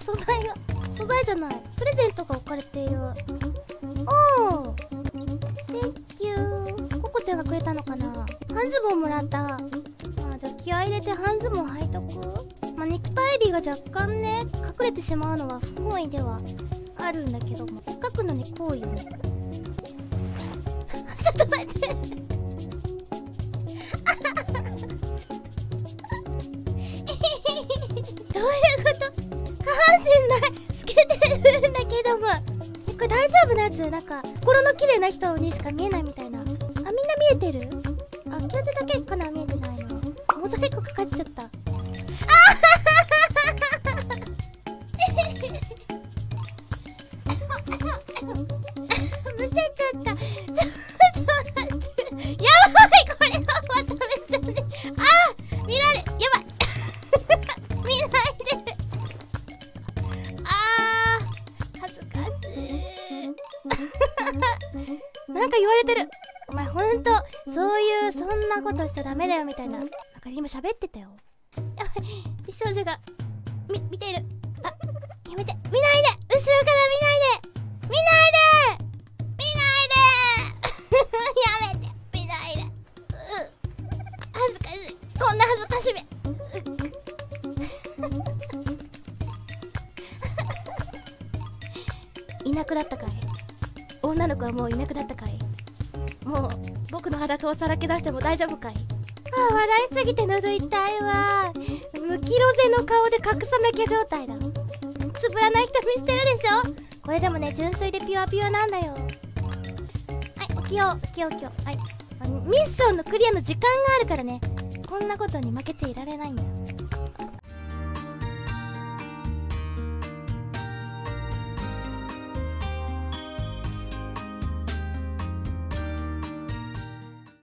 素材じゃない、プレゼントが置かれている。おお、Thank you。ココちゃんがくれたのかな。半ズボンもらった。じゃあ気合い入れて半ズボン履いとく。肉体美が若干ね隠れてしまうのは不本意ではあるんだけども、描くのに好意よね。ちょっと待って。どういうこと？下半身ない透けてるんだけども、これ大丈夫なやつ？なんか心の綺麗な人にしか見えないみたいな。みんな見えてる？キラテだけかな、見えてないの。モザイクかかっちゃった。むせちゃった。ちょっと待って。やばい、これはまた別に。見られ、やばい。見ないで。恥ずかしい。なんか言われてる。お前ほんとそういうそんなことしちゃダメだよみたいな。なんか今喋ってたよ。やばい、美少女が見ている。やめて、見ないで、後ろから見ないで、見ないで、見ないで。やめて、見ないで。恥ずかしい、こんな恥ずかしめ。いなくなったかい？女の子はもういなくなったかい？もう僕の裸をさらけ出しても大丈夫かい？笑いすぎて喉痛いわ。ムキロゼの顔で隠さなきゃ状態だ。つぶらない瞳してるでしょ。これでもね、純粋でピュアピュアなんだよ。はい、起きよう。はい、ミッションのクリアの時間があるからね、こんなことに負けていられないんだよ。